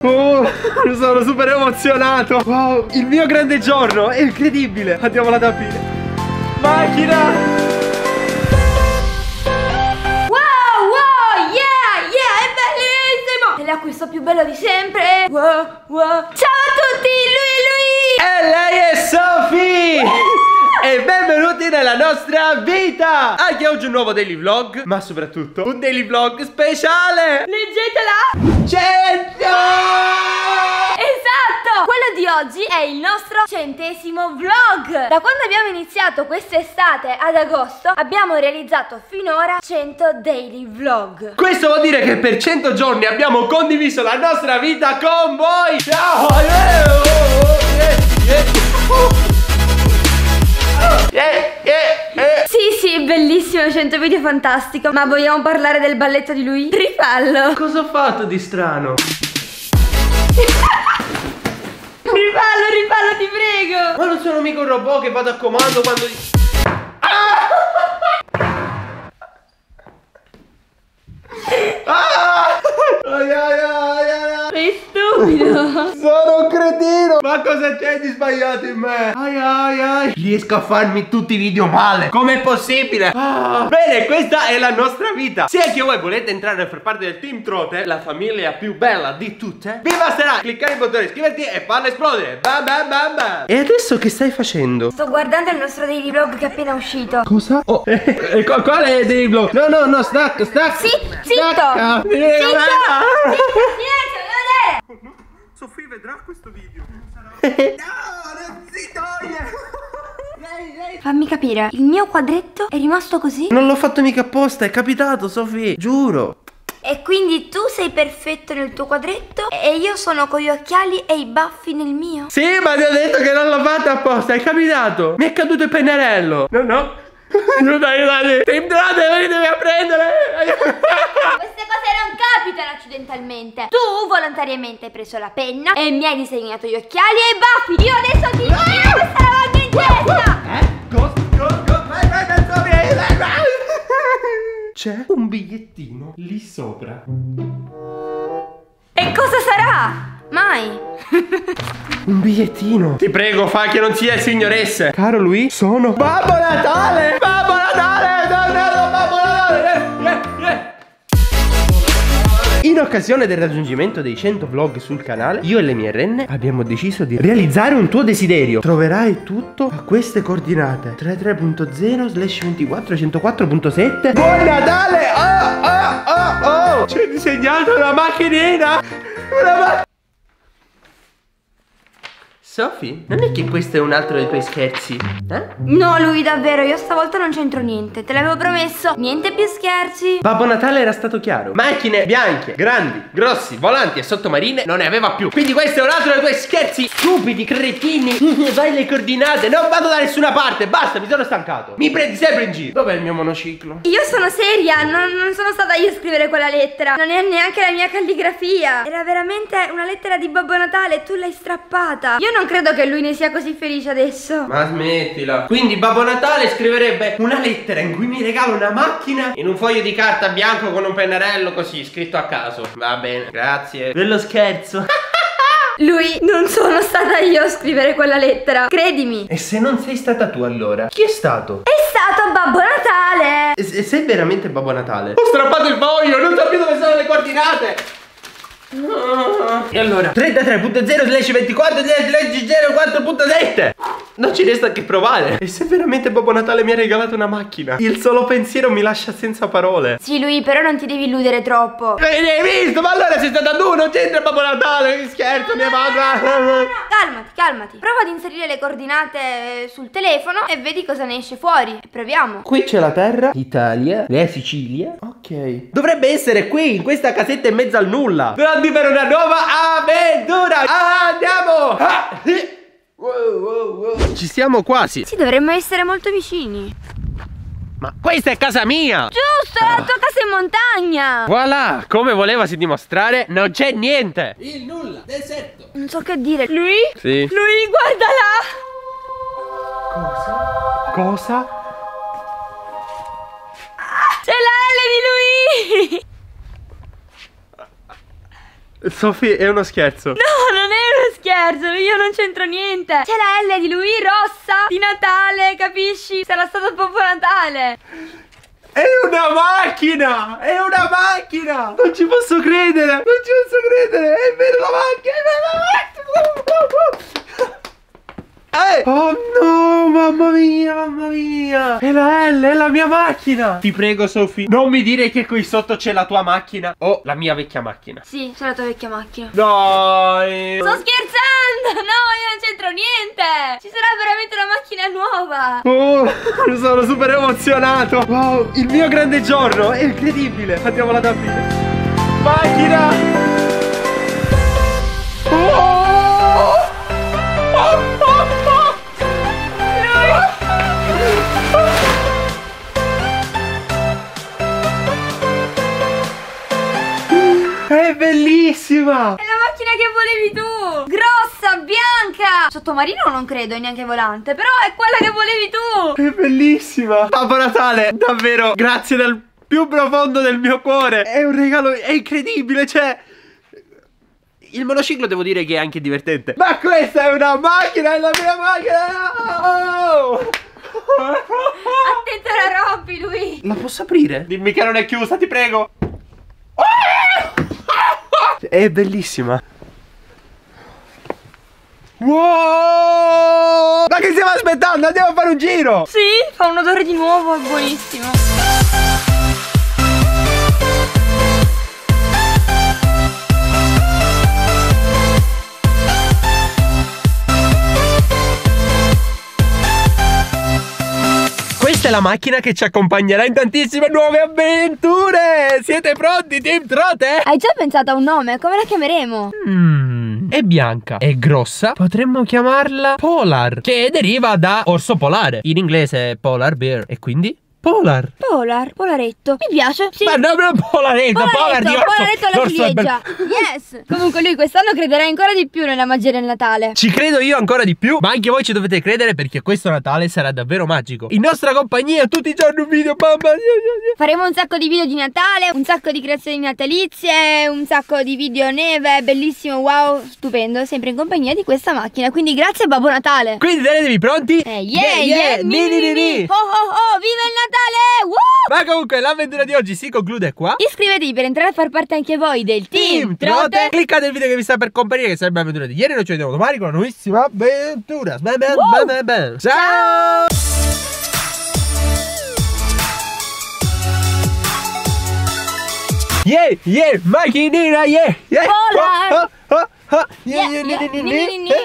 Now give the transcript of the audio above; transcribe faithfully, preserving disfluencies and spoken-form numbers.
Oh, sono super emozionato. Wow, il mio grande giorno, è incredibile. Andiamo alla tapina. Macchina. Wow, wow, yeah, yeah, è bellissimo. È l'acquisto più bello di sempre. Wow, wow. Ciao a tutti, lui è lui. E lei è Sophie. E benvenuti nella nostra vita. Anche oggi un nuovo daily vlog, ma soprattutto un daily vlog speciale. Leggetela. cento. Esatto! Quello di oggi è il nostro centesimo vlog. Da quando abbiamo iniziato quest'estate ad agosto abbiamo realizzato finora cento daily vlog. Questo vuol dire che per cento giorni abbiamo condiviso la nostra vita con voi. Ciao! Eh, eh, eh. Sì, sì, bellissimo, cento video fantastico. Ma vogliamo parlare del balletto di lui? Rifallo. Cosa ho fatto di strano? Rifallo, rifallo, ti prego. Ma non sono mica un robot che vado a comando quando... Ah! Ah! Ai, ai, ai, ai. Sei stupido. Sono un cretino. Ma cosa c'è di sbagliato in me? Ai ai ai. Riesco a farmi tutti i video male. Com'è possibile? Ah. Bene, questa è la nostra vita. Se anche voi volete entrare a far parte del Team Trote, la famiglia più bella di tutte, vi basterà cliccare il bottone iscriverti e farla esplodere. Bam bam bam bam. E adesso che stai facendo? Sto guardando il nostro daily vlog che è appena uscito. Cosa? Oh, eh, eh, quale è daily vlog? No no no, stack, stack. Sì, zitto. Stacca. Zitto. Silenzio, devo vedere. Sophie vedrà questo video. No, non si toglie. Lei, lei. Fammi capire, il mio quadretto è rimasto così? Non l'ho fatto mica apposta, è capitato, Sophie, giuro. E quindi tu sei perfetto nel tuo quadretto e io sono con gli occhiali e i baffi nel mio? Sì, ma ti ho detto che non l'ho fatto apposta, è capitato. Mi è caduto il pennarello. No, no. Aiuto, aiuto. Team Trote, venitemi a prendere. Queste cose non capitano accidentalmente. Tu volontariamente hai preso la penna e mi hai disegnato gli occhiali e i baffi. Io adesso ti tiro questa lavagna in testa. Eh? Cosa? Cosa? Cosa? Vai, vai, vai, vai, vai, vai. C'è un bigliettino lì sopra. E cosa sarà? Mai. Un bigliettino. Ti prego, fa che non sia il signoresse. Caro lui, sono Babbo Natale. Babbo Natale. No, no, no, Babbo Natale. Eh, eh, eh. In occasione del raggiungimento dei cento vlog sul canale, io e le mie renne abbiamo deciso di realizzare un tuo desiderio. Troverai tutto a queste coordinate: trentatré punto zero slash ventiquattro centoquattro punto sette. Buon Natale. Oh, oh, oh, oh. C'è disegnato una macchinina. Una macchina. Sophie, non è che questo è un altro dei tuoi scherzi? Eh? No, lui davvero, io stavolta non c'entro niente. Te l'avevo promesso, niente più scherzi. Babbo Natale era stato chiaro. Macchine bianche, grandi, grossi, volanti e sottomarine non ne aveva più. Quindi questo è un altro dei tuoi scherzi stupidi, cretini. Vai le coordinate, non vado da nessuna parte. Basta, mi sono stancato. Mi prendi sempre in giro. Dov'è il mio monociclo? Io sono seria, non, non sono stata io a scrivere quella lettera. Non è neanche la mia calligrafia. Era veramente una lettera di Babbo Natale e tu l'hai strappata. Io non credo che lui ne sia così felice adesso. Ma smettila. Quindi Babbo Natale scriverebbe una lettera in cui mi regala una macchina in un foglio di carta bianco con un pennarello così scritto a caso. Va bene, grazie. Bello scherzo. Lui, non sono stata io a scrivere quella lettera, credimi. E se non sei stata tu allora? Chi è stato? È stato Babbo Natale. E se- sei veramente Babbo Natale? Ho strappato il foglio, non so più dove sono le coordinate. E allora trentatré punto zero slash ventiquattro slash zero quattro punto sette. Non ci resta che provare. E se veramente Babbo Natale mi ha regalato una macchina? Il solo pensiero mi lascia senza parole. Sì, lui, però non ti devi illudere troppo. E hai visto? Ma allora sei stata tu, non c'entra Babbo Natale. Che scherzo, mia madre. Calmati, calmati. Prova ad inserire le coordinate sul telefono e vedi cosa ne esce fuori. E proviamo. Qui c'è la terra, Italia, la Sicilia. Ok. Dovrebbe essere qui, in questa casetta in mezzo al nulla. Pronti per una nuova avventura. Andiamo. Ah, sì. Wow, wow, wow. Ci siamo quasi. Sì, dovremmo essere molto vicini. Ma questa è casa mia. Giusto, la tua casa in montagna. Voilà, come volevasi dimostrare, non c'è niente. Il nulla, deserto. Non so che dire. Lui? Sì. Lui, guarda là. Cosa? Cosa? C'è la L di lui. Sofì, è uno scherzo. No, non è uno scherzo, io non c'entro niente. C'è la L di lui rossa di Natale, capisci? Sarà stato Babbo Natale. È una macchina! È una macchina! Non ci posso credere! Non ci posso credere! È vero la macchina! È vero la macchina! Eh! Oh no, mamma mia, mamma mia! È la L, è la mia macchina! Ti prego, Sofì, non mi dire che qui sotto c'è la tua macchina o la mia vecchia macchina. Sì, c'è la tua vecchia macchina. Dai! Sto scherzando! No, io non c'entro niente! Ci sarà veramente una macchina nuova! Oh, sono super emozionato! Wow, il mio grande giorno! È incredibile! Andiamola ad aprire! Macchina! Oh! È bellissima! È la macchina che volevi tu! Grossa, bianca! Sottomarino non credo, e neanche volante, però è quella che volevi tu! È bellissima! Babbo Natale, davvero, grazie dal più profondo del mio cuore! È un regalo, è incredibile, cioè... Il monociclo devo dire che è anche divertente. Ma questa è una macchina, è la mia macchina! Oh! Attento alla rompi, lui! La posso aprire? Dimmi che non è chiusa, ti prego! È bellissima. Wow! Ma che stiamo aspettando? Andiamo a fare un giro! Sì, fa un odore di nuovo, è buonissimo. Questa è la macchina che ci accompagnerà in tantissime nuove avventure! Siete pronti, Team Trote? Hai già pensato a un nome? Come la chiameremo? Mm, è bianca, è grossa. Potremmo chiamarla Polar, che deriva da orso polare. In inglese è polar bear, e quindi Polar. Polar, polaretto. Mi piace, sì. Ma no, no, polaretto, polar di orso. Polaretto alla L'orso è ciliegia. Yes. Comunque lui quest'anno crederà ancora di più nella magia del Natale. Ci credo io ancora di più, ma anche voi ci dovete credere, perché questo Natale sarà davvero magico. In nostra compagnia tutti i giorni un video, mamma. Faremo un sacco di video di Natale, un sacco di creazioni natalizie, un sacco di video neve, bellissimo, wow, stupendo, sempre in compagnia di questa macchina. Quindi grazie Babbo Natale. Quindi tenetevi pronti? Eh, yeah, yeah, ni, ni, ni, ni. Oh, oh, oh, viva il Natale! Woo! Ma comunque l'avventura di oggi si conclude qua. Iscrivetevi per entrare a far parte anche voi del Team Trote. Cliccate il video che vi sta per comparire, che sarebbe l'avventura di ieri. Noi ci vediamo domani con una nuovissima avventura. Bam, bam, wow. bam, bam. Ciao! Yeah, yeah, macchinina, yeah, yeah. Polar. Oh, oh, oh, oh. Yeah, Yeah, yeah, yeah, yeah, yeah, ni, ni, yeah. ni, ni.